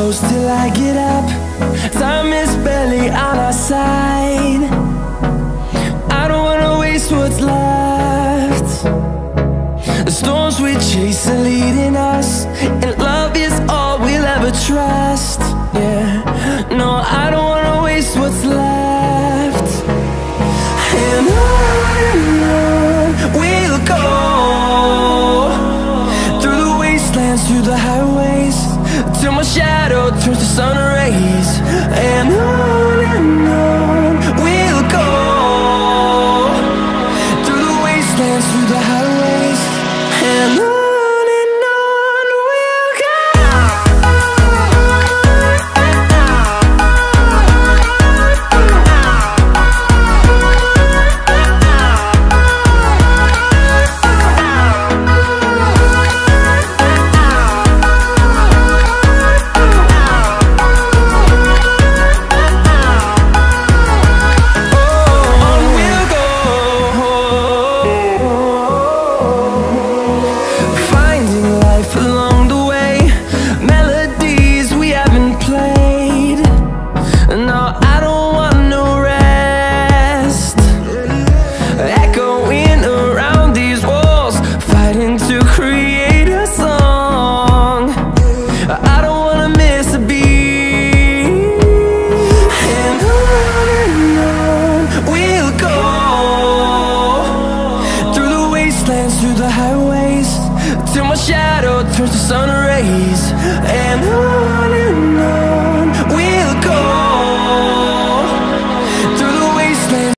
close till I get up. Time is barely on our side. I don't wanna waste what's left. The storms we chase are leading us, and love is all we'll ever trust.